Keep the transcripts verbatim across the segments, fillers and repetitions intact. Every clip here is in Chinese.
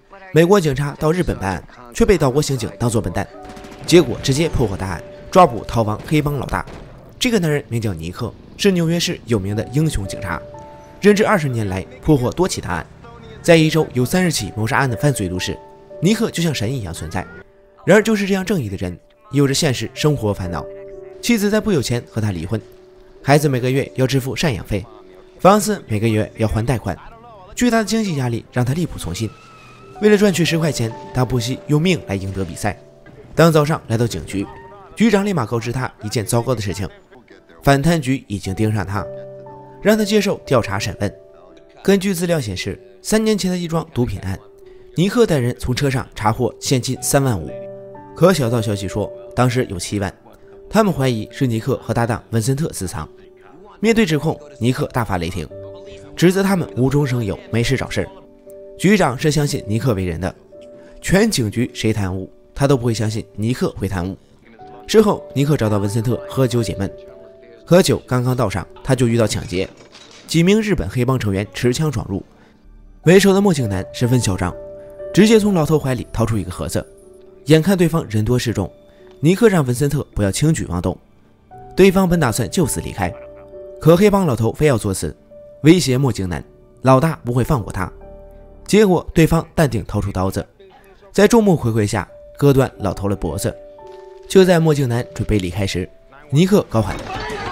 美国警察到日本办案，却被岛国刑警当作笨蛋，结果直接破获大案，抓捕逃亡黑帮老大。这个男人名叫尼克，是纽约市有名的英雄警察，任职二十年来破获多起大案，在一周有三十起谋杀案的犯罪都市，尼克就像神一样存在。然而就是这样正义的人，有着现实生活烦恼，妻子在不久前和他离婚，孩子每个月要支付赡养费，房子每个月要还贷款，巨大的经济压力让他力不从心。为了赚取十块钱，他不惜用命来赢得比赛。当早上来到警局，局长立马告知他一件糟糕的事情：反贪局已经盯上他，让他接受调查审问。根据资料显示，三年前的一桩毒品案，尼克带人从车上查获现金三万五，可小道消息说当时有七万。他们怀疑是尼克和搭档文森特私藏。面对指控，尼克大发雷霆，指责他们无中生有，没事找事。局长是相信尼克为人的，全警局谁贪污，他都不会相信尼克会贪污。事后，尼克找到文森特喝酒解闷，可酒刚刚倒上，他就遇到抢劫，几名日本黑帮成员持枪闯入，为首的墨镜男十分嚣张，直接从老头怀里掏出一个盒子。眼看对方人多势众，尼克让文森特不要轻举妄动，对方本打算就此离开，可黑帮老头非要作死，威胁墨镜男，老大不会放过他。结果对方淡定掏出刀子，在众目睽睽下割断老头的脖子。就在墨镜男准备离开时，尼克高喊，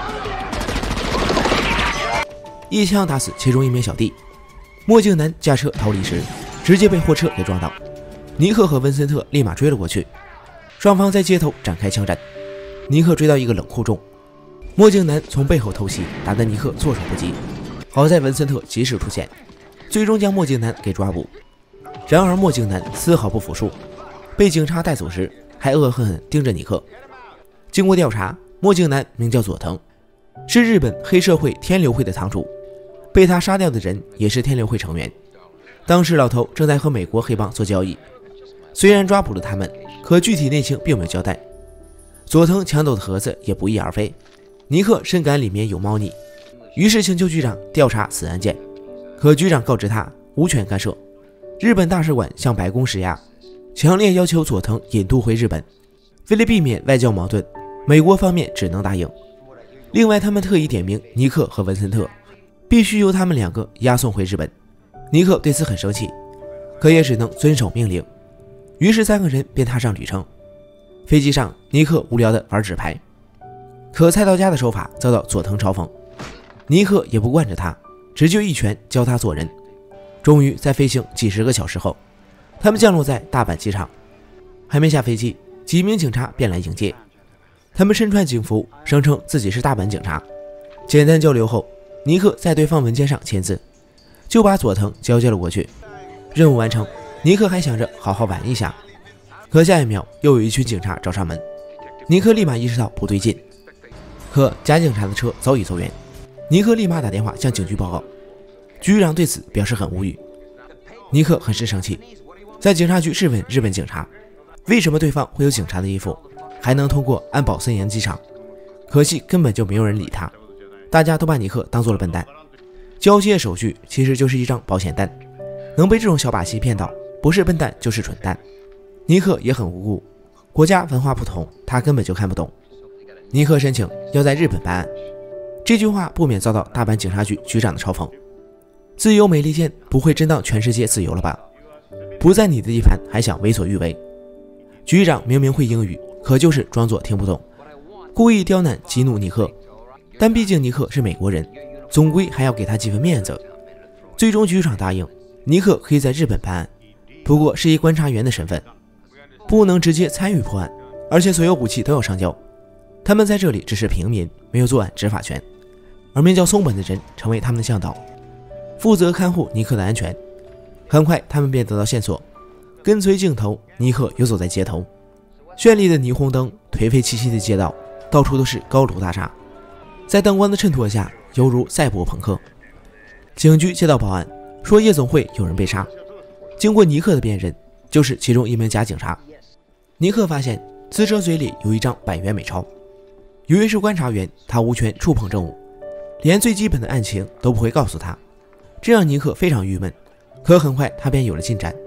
一枪打死其中一名小弟。墨镜男驾车逃离时，直接被货车给撞倒。尼克和文森特立马追了过去，双方在街头展开枪战。尼克追到一个冷库中，墨镜男从背后偷袭，打得尼克措手不及。好在文森特及时出现，最终将墨镜男给抓捕。然而墨镜男丝毫不服输，被警察带走时还恶狠狠盯着尼克。经过调查，墨镜男名叫佐藤，是日本黑社会天流会的堂主，被他杀掉的人也是天流会成员。当时老头正在和美国黑帮做交易，虽然抓捕了他们，可具体内情并没有交代。佐藤抢走的盒子也不翼而飞，尼克深感里面有猫腻，于是请求局长调查此案件。可局长告知他无权干涉，日本大使馆向白宫施压，强烈要求佐藤引渡回日本。为了避免外交矛盾，美国方面只能答应。另外他们特意点名尼克和文森特，必须由他们两个押送回日本。尼克对此很生气，可也只能遵守命令。于是三个人便踏上旅程。飞机上，尼克无聊地玩纸牌，可菜刀家的手法遭到佐藤嘲讽，尼克也不惯着他，直接一拳教他做人。终于在飞行几十个小时后，他们降落在大阪机场。还没下飞机，几名警察便来迎接。他们身穿警服，声称自己是大阪警察。简单交流后，尼克在对方文件上签字，就把佐藤交接了过去。任务完成，尼克还想着好好玩一下，可下一秒又有一群警察找上门。尼克立马意识到不对劲，可假警察的车早已走远。尼克立马打电话向警局报告，局长对此表示很无语。尼克很是生气，在警察局质问日本警察，为什么对方会有警察的衣服，还能通过安保森严机场。可惜根本就没有人理他，大家都把尼克当做了笨蛋。交接手续其实就是一张保险单，能被这种小把戏骗到，不是笨蛋就是蠢蛋。尼克也很无辜，国家文化不同，他根本就看不懂。尼克申请要在日本办案，这句话不免遭到大阪警察局局长的嘲讽。自由美利坚不会真当全世界自由了吧？不在你的地盘还想为所欲为。局长明明会英语，可就是装作听不懂，故意刁难激怒尼克。但毕竟尼克是美国人，总归还要给他几分面子。最终局长答应尼克可以在日本办案，不过是以观察员的身份，不能直接参与破案，而且所有武器都要上交。他们在这里只是平民，没有作案执法权。而名叫松本的人成为他们的向导，负责看护尼克的安全。很快他们便得到线索，跟随镜头，尼克游走在街头，绚丽的霓虹灯，颓废气息的街道，到处都是高楼大厦，在灯光的衬托下犹如赛博朋克。警局接到报案，说夜总会有人被杀，经过尼克的辨认，就是其中一名假警察。尼克发现死者嘴里有一张百元美钞，由于是观察员，他无权触碰证物，连最基本的案情都不会告诉他，这让尼克非常郁闷。可很快他便有了进展，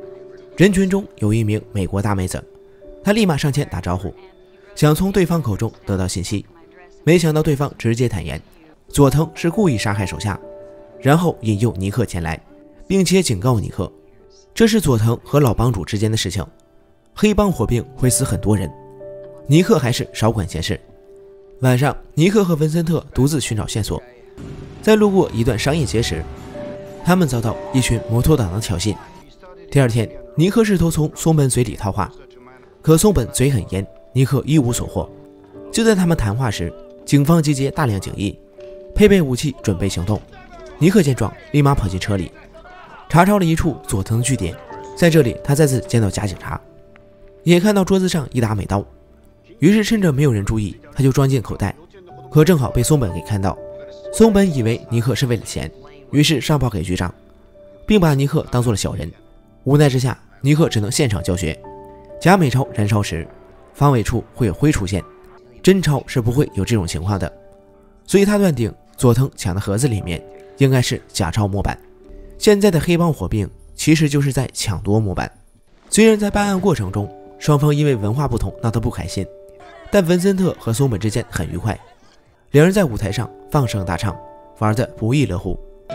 人群中有一名美国大妹子，她立马上前打招呼，想从对方口中得到信息，没想到对方直接坦言，佐藤是故意杀害手下，然后引诱尼克前来，并且警告尼克，这是佐藤和老帮主之间的事情，黑帮火并会死很多人，尼克还是少管闲事。晚上，尼克和文森特独自寻找线索，在路过一段商业街时，他们遭到一群摩托党的挑衅。第二天，尼克试图从松本嘴里套话，可松本嘴很严，尼克一无所获。就在他们谈话时，警方集结大量警力，配备武器准备行动。尼克见状，立马跑进车里，查抄了一处佐藤的据点。在这里，他再次见到假警察，也看到桌子上一把美刀，于是趁着没有人注意，他就装进口袋，可正好被松本给看到。松本以为尼克是为了钱，于是上报给局长，并把尼克当作了小人。无奈之下，尼克只能现场教学。假美钞燃烧时，方位处会有灰出现，真钞是不会有这种情况的，所以他断定佐藤抢的盒子里面应该是假钞模板。现在的黑帮火并其实就是在抢夺模板。虽然在办案过程中，双方因为文化不同闹得不开心，但文森特和松本之间很愉快，两人在舞台上放声大唱，玩得不亦乐乎。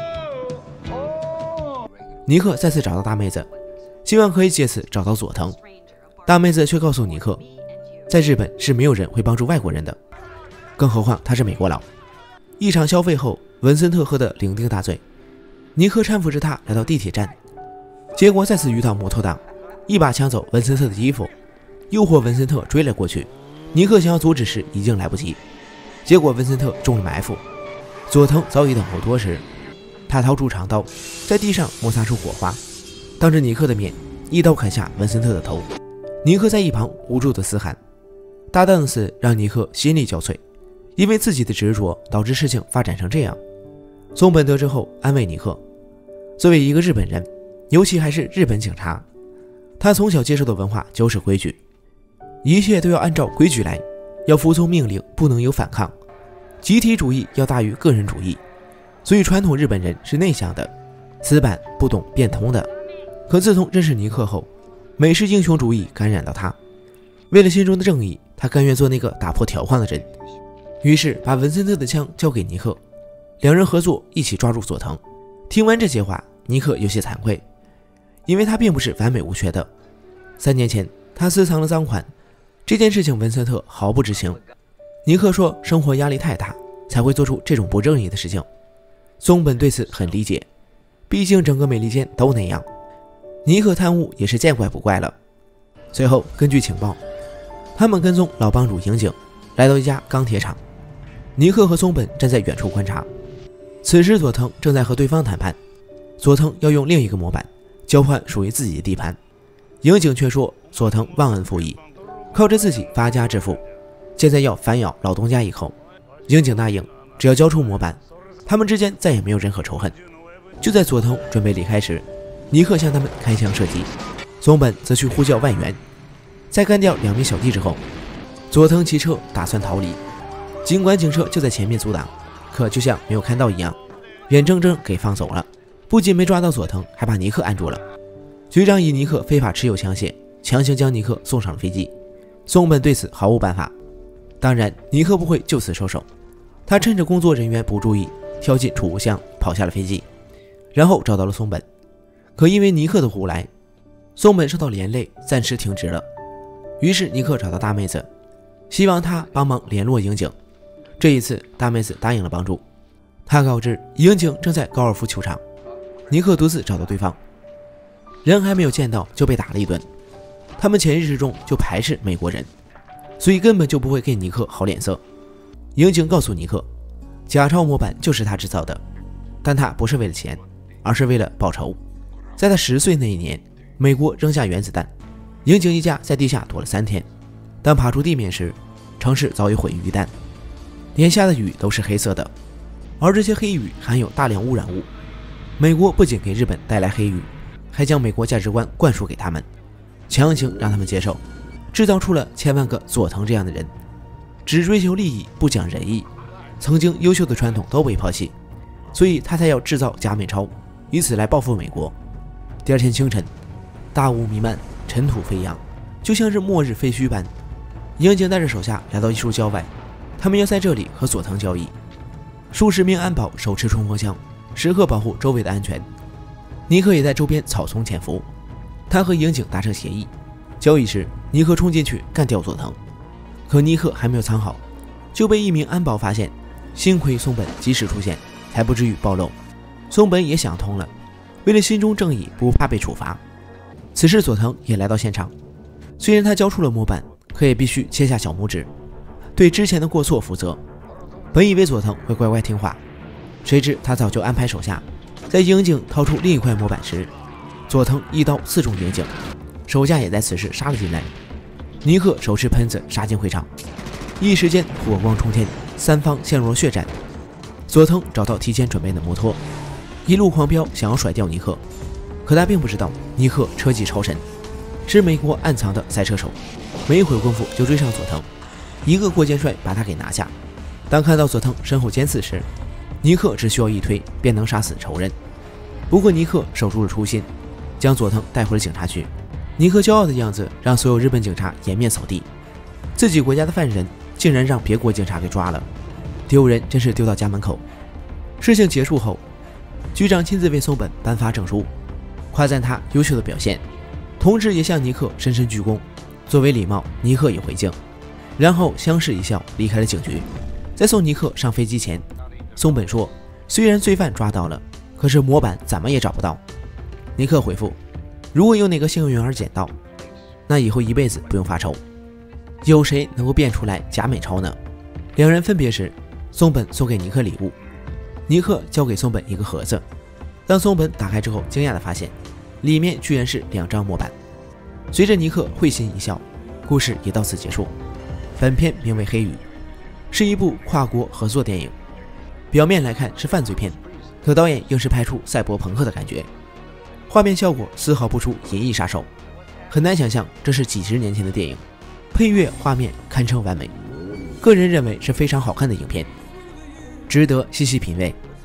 尼克再次找到大妹子，希望可以借此找到佐藤。大妹子却告诉尼克，在日本是没有人会帮助外国人的，更何况他是美国佬。一场消费后，文森特喝得酩酊大醉，尼克搀扶着他来到地铁站，结果再次遇到摩托党，一把抢走文森特的衣服，诱惑文森特追了过去。尼克想要阻止时已经来不及，结果文森特中了埋伏。佐藤早已等候多时，他掏出长刀，在地上摩擦出火花，当着尼克的面一刀砍下文森特的头。尼克在一旁无助的嘶喊，大胆的死让尼克心力交瘁，因为自己的执着导致事情发展成这样。松本得知后安慰尼克，作为一个日本人，尤其还是日本警察，他从小接受的文化就是规矩，一切都要按照规矩来，要服从命令，不能有反抗，集体主义要大于个人主义，所以传统日本人是内向的，死板不懂变通的。可自从认识尼克后，美式英雄主义感染到他，为了心中的正义，他甘愿做那个打破条框的人，于是把文森特的枪交给尼克，两人合作一起抓住佐藤。听完这些话，尼克有些惭愧，因为他并不是完美无缺的。三年前他私藏了赃款，这件事情文森特毫不知情。尼克说生活压力太大，才会做出这种不正义的事情。松本对此很理解，毕竟整个美利坚都那样，尼克贪污也是见怪不怪了。随后根据情报，他们跟踪老帮主刑警来到一家钢铁厂，尼克和松本站在远处观察。此时佐藤正在和对方谈判，佐藤要用另一个模板交换属于自己的地盘，刑警却说佐藤忘恩负义，靠着自己发家致富，现在要反咬老东家一口。刑警答应，只要交出模板，他们之间再也没有任何仇恨。就在佐藤准备离开时，尼克向他们开枪射击，松本则去呼叫外援。在干掉两名小弟之后，佐藤骑车打算逃离，尽管警车就在前面阻挡，可就像没有看到一样，眼睁睁给放走了。不仅没抓到佐藤，还把尼克按住了。局长以尼克非法持有枪械，强行将尼克送上了飞机。松本对此毫无办法。当然，尼克不会就此收手，他趁着工作人员不注意，跳进储物箱跑下了飞机，然后找到了松本。可因为尼克的胡来，松本受到连累，暂时停职了。于是尼克找到大妹子，希望他帮忙联络刑警。这一次大妹子答应了帮助，他告知刑警正在高尔夫球场。尼克独自找到对方，人还没有见到就被打了一顿。他们潜意识中就排斥美国人，所以根本就不会给尼克好脸色。刑警告诉尼克，假钞模板就是他制造的，但他不是为了钱，而是为了报仇。在他十岁那一年，美国扔下原子弹，刑警一家在地下躲了三天，当爬出地面时，城市早已毁于一旦，连下的雨都是黑色的，而这些黑雨含有大量污染物。美国不仅给日本带来黑雨，还将美国价值观灌输给他们，强行让他们接受，制造出了千万个佐藤这样的人，只追求利益不讲仁义，曾经优秀的传统都被抛弃，所以他才要制造假美钞，以此来报复美国。第二天清晨， 大雾弥漫，尘土飞扬，就像是末日废墟般。刑警带着手下来到一处郊外，他们要在这里和佐藤交易。数十名安保手持冲锋枪，时刻保护周围的安全。尼克也在周边草丛潜伏，他和刑警达成协议，交易时尼克冲进去干掉佐藤。可尼克还没有藏好，就被一名安保发现。幸亏松本及时出现，才不至于暴露。松本也想通了，为了心中正义，不怕被处罚。此时佐藤也来到现场，虽然他交出了模板，可也必须切下小拇指，对之前的过错负责。本以为佐藤会乖乖听话，谁知他早就安排手下，在刑警掏出另一块模板时，佐藤一刀刺中刑警，手下也在此时杀了进来。尼克手持喷子杀进会场，一时间火光冲天，三方陷入了血战。佐藤找到提前准备的摩托，一路狂飙，想要甩掉尼克。可他并不知道尼克车技超神，是美国暗藏的赛车手，没一会功夫就追上佐藤，一个过肩摔把他给拿下。当看到佐藤身后尖刺时，尼克只需要一推便能杀死仇人。不过尼克守住了初心，将佐藤带回了警察局。尼克骄傲的样子让所有日本警察颜面扫地，自己国家的犯人竟然让别国警察给抓了，丢人真是丢到家门口。事情结束后，局长亲自为松本颁发证书，夸赞他优秀的表现，同时也向尼克深深鞠躬。作为礼貌，尼克也回敬，然后相视一笑离开了警局。在送尼克上飞机前，松本说，虽然罪犯抓到了，可是模板怎么也找不到。尼克回复，如果有哪个幸运儿捡到，那以后一辈子不用发愁。有谁能够变出来假美钞呢？两人分别时，松本送给尼克礼物，尼克交给松本一个盒子。当松本打开之后，惊讶地发现里面居然是两张模板。随着尼克会心一笑，故事也到此结束。本片名为《黑鱼》，是一部跨国合作电影，表面来看是犯罪片，可导演硬是拍出赛博朋克的感觉，画面效果丝毫不出《银翼杀手》，很难想象这是几十年前的电影。配乐画面堪称完美，个人认为是非常好看的影片，值得细细品味。